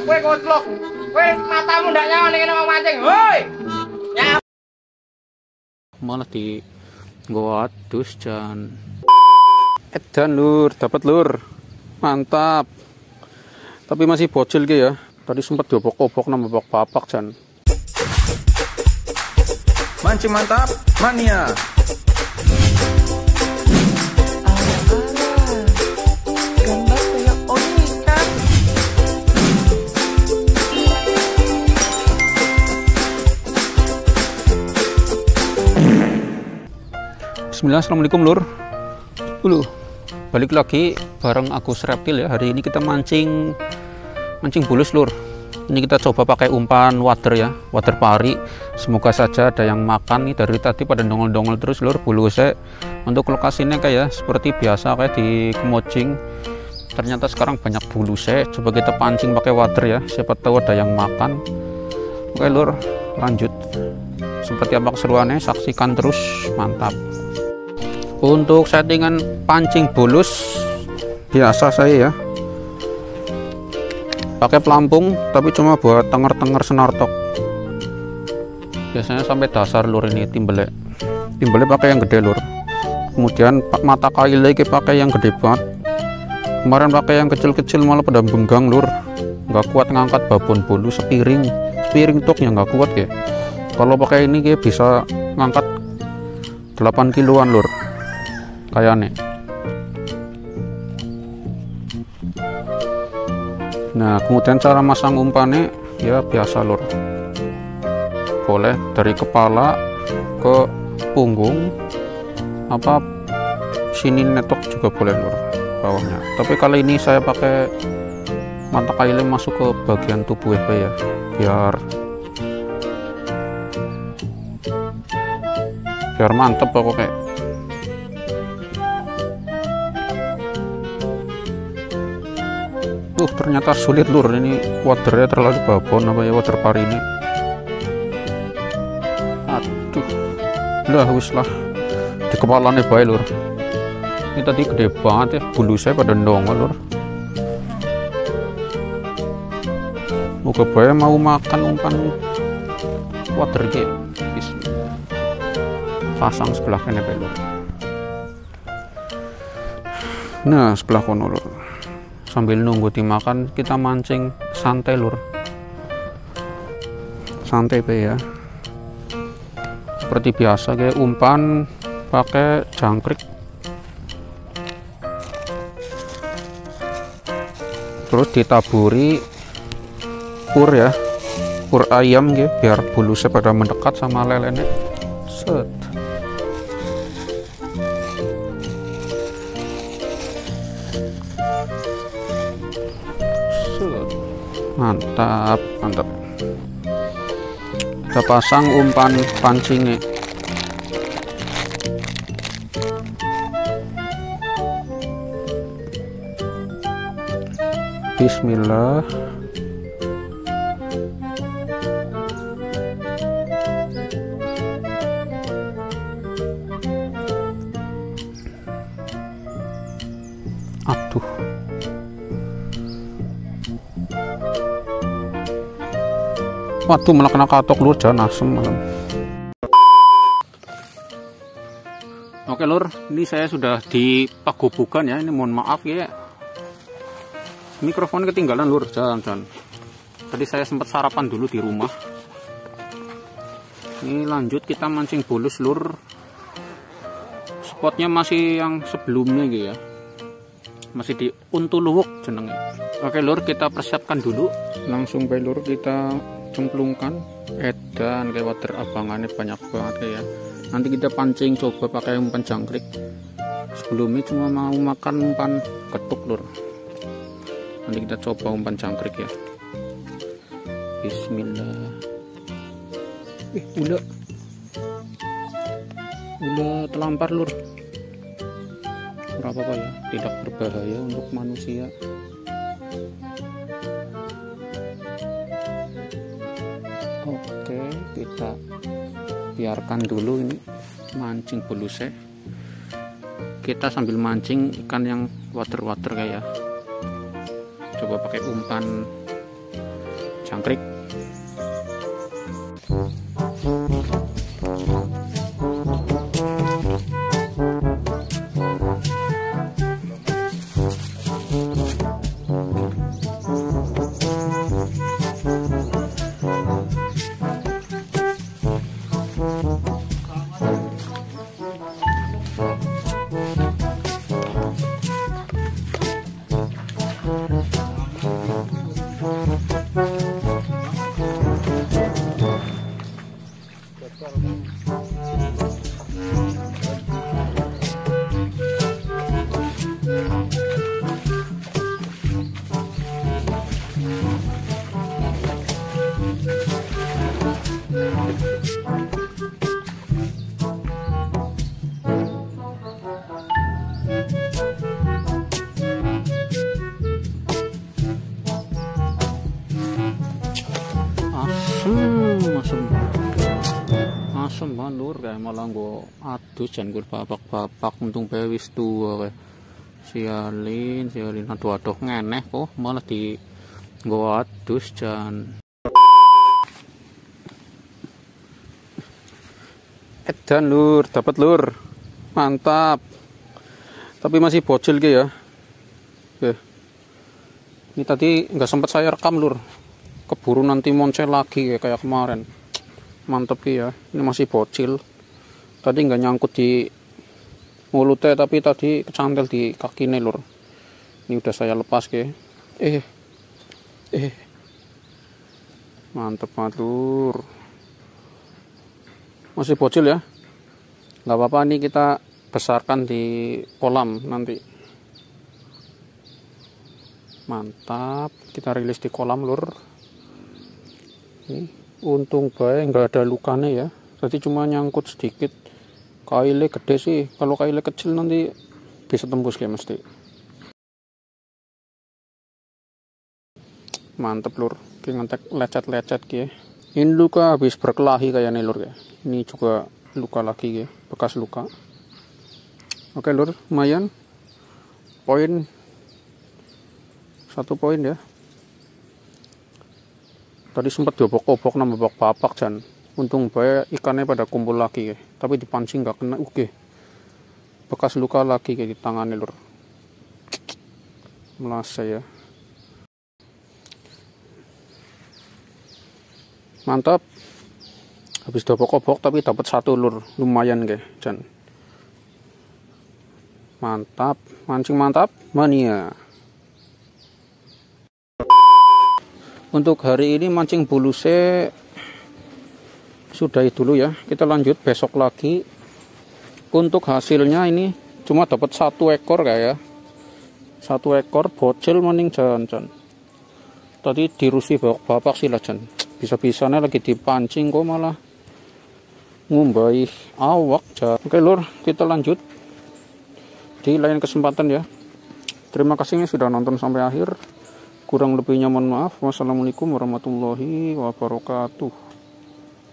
Kowe goblok. Kowe matamu ndak nyala ning mau mancing. Hoi. Ya. Malah di gua adus jan. Edan lur, dapat lur. Mantap. Tapi masih bocil gitu ya. Tadi sempat diobok-obok nama bok papak jan. Mancing mantap mania. Bismillah, assalamualaikum lur. Balik lagi bareng Agus Reptil ya. Hari ini kita mancing bulus lur. Ini kita coba pakai umpan water ya, water pari. Semoga saja ada yang makan nih. Dari tadi pada dongol-dongol terus lur bulusnya. Untuk lokasinya kayak seperti biasa kayak di Kemojing. Ternyata sekarang banyak bulusnya. Coba kita pancing pakai water ya. Siapa tahu ada yang makan. Oke lur, lanjut. Seperti apa keseruannya, saksikan terus. Mantap. Untuk settingan pancing bulus biasa saya ya, pakai pelampung tapi cuma buat tenger-tenger senartok. Biasanya sampai dasar lur ini timbelnya pakai yang gede lur. Kemudian mata kail lagi pakai yang gede banget. Kemarin pakai yang kecil-kecil malah pada benggang lur, nggak kuat ngangkat babon bulu sepiring toknya nggak kuat ya. Kalau pakai ini kayak bisa ngangkat 8 kiloan lur kayaknya. Nah kemudian cara masang umpannya ya biasa lur, boleh dari kepala ke punggung apa sini netok juga boleh lur bawahnya. Tapi kali ini saya pakai mata kailnya masuk ke bagian tubuh ya, biar mantep pokoknya. Ternyata sulit lur, ini waternya terlalu babon apa ya, water pari ini. Aduh lah wis lah di kepalanya baik lur. Ini tadi gede banget ya, bulu saya pada nongol lur. Moga bae mau makan umpan water ge. Bismillah. Pasang sebelah kene bae lur. Nah sebelah kono lur. Sambil nunggu dimakan kita mancing santai lur, santai be ya. Seperti biasa kayak umpan pakai jangkrik, terus ditaburi pur ya, pur ayam gitu biar bulusnya pada mendekat sama lelenya. Set. Mantap. Kita pasang umpan pancingnya. Bismillah. Aduh. Waduh malah kena katok lur, jangan asem. Oke lur, ini saya sudah di pagobukan ya. Ini mohon maaf ya, mikrofon ketinggalan lur, jangan. Tadi saya sempat sarapan dulu di rumah. Ini lanjut kita mancing bulus lur. Spotnya masih yang sebelumnya gitu ya, masih di Untuluwuk jenengnya. Oke lur, kita persiapkan dulu. Langsung bae lur kita cemplungkan edan kayak water abangannya banyak banget kayak. Nanti kita pancing coba pakai umpan jangkrik. Sebelumnya cuma mau makan umpan ketuk lur. Nanti kita coba umpan jangkrik ya. Bismillah. Udah terlampar lur. Berapa ya? Tidak berbahaya untuk manusia. Oke, kita biarkan dulu ini mancing bulusnya. Kita sambil mancing ikan yang water kayak. Coba pakai umpan jangkrik. Asem bandur kayak malah gue adus jangan gue bapak untung bewis tua kayak sialin aduh ngeneh kok malah di gue adus jangan edan lur, dapat lur, mantap, tapi masih bocil gitu ya. Oke. Ini tadi nggak sempat saya rekam lur, keburu nanti moncel lagi kayak kemarin. Mantep ya, ini masih bocil. Tadi nggak nyangkut di mulutnya, tapi tadi kecantel di kakinya lur. Ini udah saya lepas ke. Mantep banget lur. Masih bocil ya. Nggak apa-apa, nih kita besarkan di kolam nanti. Mantap, kita rilis di kolam lur. Nih. Untung baik nggak ada lukanya ya, tadi cuma nyangkut sedikit. Kailnya gede sih, kalau kailnya kecil nanti bisa tembus kayak mesti. Mantep lur, kayak ngetek lecet-lecet kayak. Ini luka habis berkelahi kayak nih lur ya. Ini juga luka lagi ya, bekas luka. Oke lur, lumayan. Poin 1 poin ya. Tadi sempat diobok-obok nama bapak Jan. Untung baik ikannya pada kumpul lagi ya. Tapi dipancing nggak kena. Oke. Bekas luka lagi kayak di tangannya lur. Melasa ya. Mantap. Habis diobok-obok tapi dapat 1 lur. Lumayan kayak Jan. Mantap. Mancing mantap. Mania. Untuk hari ini mancing bulusnya sudahi dulu ya. Kita lanjut besok lagi. Untuk hasilnya ini cuma dapat 1 ekor kayak ya. 1 ekor bocil maning jan. Tadi dirusi bapak sih lah jan. Bisa-bisanya lagi dipancing kok malah ngumbai awak jan. Oke lur, kita lanjut di lain kesempatan ya. Terima kasih sudah nonton sampai akhir. Kurang lebihnya mohon maaf. Wassalamualaikum warahmatullahi wabarakatuh.